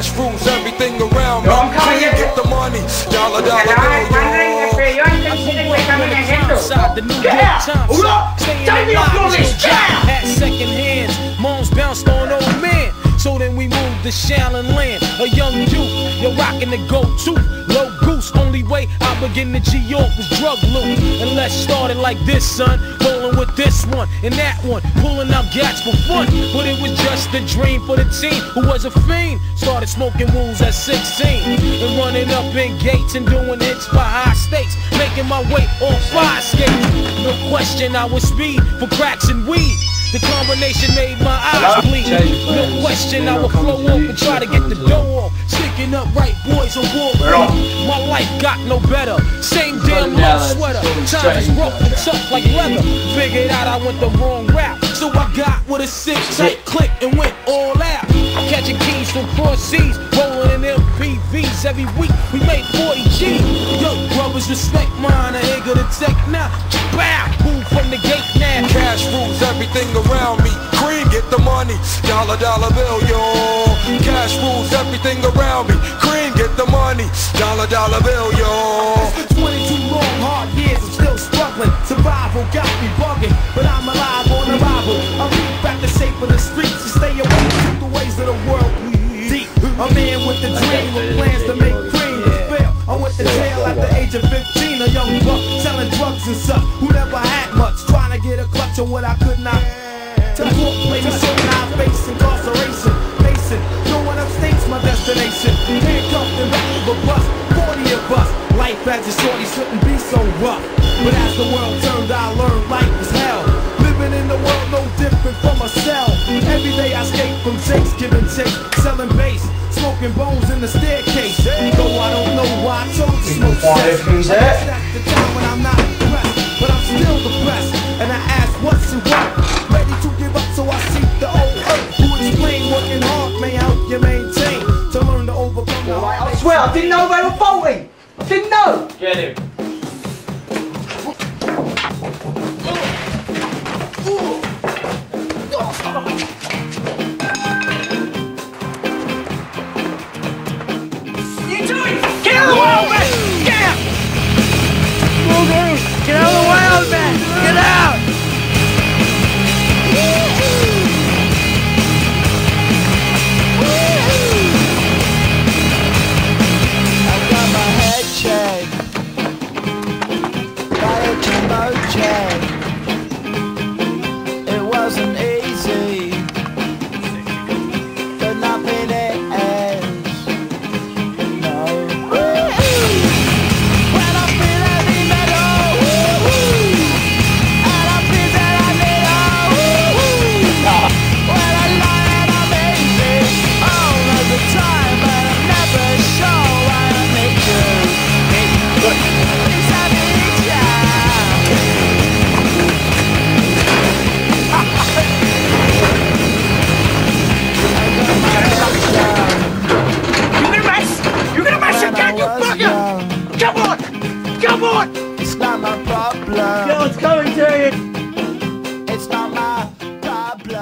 Cash rules everything around me. No, I'm coming here. Get the money. Dollar bill, Get out! At second hands, moms bounced on old men. So then we moved to Shaolin land. A young youth, you're rocking the go-to. Low goose, only way I begin to G-York was drug loot. And let's start it like this, son. Rolling with this one and that one, pulling out gats for fun. But it was just a dream for the team who was a fiend. Started smoking wools at 16 and running up in gates and doing hits for high stakes. Making my way on fire skates. No question I was speed for cracks and weed. The combination made my eyes bleed. No question I would flow up and try to get the dough off. Sticking up right boys on war. My life got no better. Same damn low sweater. Times is rough and tough like leather. Figured out I went the wrong route. So I got with a sick tight click and went all out. Catching keys from cross seas, rolling in MPVs every week. We made 40 G. Young brothers respect mine. I ain't gonna take now. Bow, move from the gate now. Cash rules everything around me. Cream, get the money. Dollar bill, yo. Cash rules everything around me. Cream, get the money. Dollar bill, yo. 22 long hard years, I'm still struggling. Survival got me bugging, but I'm alive on arrival. I reach back the shape of the streets to stay away from the ways of the world. Deep, a man with a dream with plans to make cream to fail. I went to jail at the age of 15, a young buck selling drugs and such who never had much, trying to get a clutch on what I could not. To court places, so now I face incarceration. Facing, no one upstate's my destination. Handcuffed in back of a bus, 40 of us. Life as a shorty shouldn't be so rough. But as the world turned, I learned life was hell. Living in the world no different from a cell. Every day I escape from chase, giving chase, selling bass, smoking bones in the staircase. Though I don't know why I chose to smoke sex. That's the time when I'm not impressed, but I'm still depressed. And I ask what's and what. Ready to give up, so I seek the old earth who explain working hard may help you maintain to learn to overcome the hard. I swear I didn't know they were faulty. I didn't know. Get him. You doing? Get out of the way, old man! Get out! Get out of the way, old man! Get out! I got my head checked by a jumbo check. It wasn't easy, but nothing is. No. When I feel heavy metal, and I feel that I need when I lie and I'm easy all of the time, but I'm never sure why I make you. It's having You're gonna mess again, you fucker! Come on! Come on! It's not my problem. Yo, it's coming to you! It's not my problem.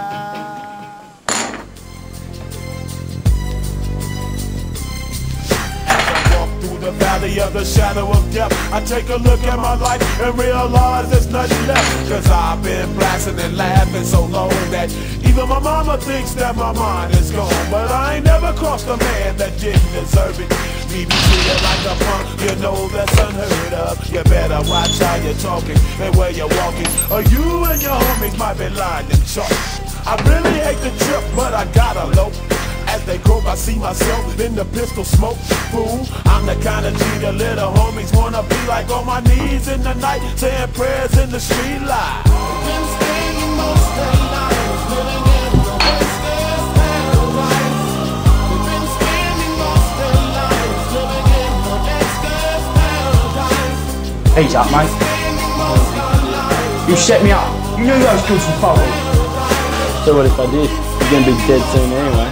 Through the valley of the shadow of death, I take a look at my life and realize there's nothing left. Cause I've been blasting and laughing so long that even my mama thinks that my mind is gone. But I ain't never crossed a man that didn't deserve it. Me be treated like a punk, you know that's unheard of. You better watch how you're talking and where you're walking, or you and your homies might be lying in chalk. I really hate the trip, but I gotta low. As they grow, I see myself in the pistol smoke. Fool, I'm the kind of G the little homies wanna be like, on my knees in the night, saying prayers in the street light. Been spending most of the night living in the Western paradise. We've been spending most of the night living in the Western paradise. Ease up, mate. You set me up. You knew those kids were faulty. So what if I did? You're gonna be dead soon anyway.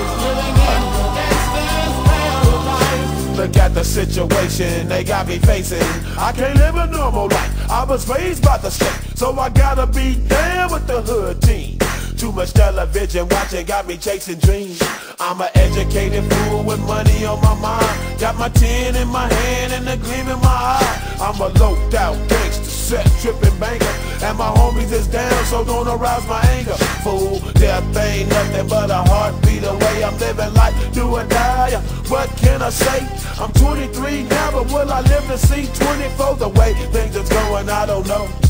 Look at the situation they got me facing. I can't live a normal life. I was raised by the state, so I gotta be down with the hood team. To much television watching got me chasing dreams. I'm an educated fool with money on my mind. Got my tin in my hand and a gleam in my eye. I'm a loped out gangster, set tripping banker, and my homies is down, so don't arouse my anger. Fool, death ain't nothing but a heartbeat away. I'm living life, do or die. What can I say? I'm 23 now, but will I live to see 24? The way things is going, I don't know.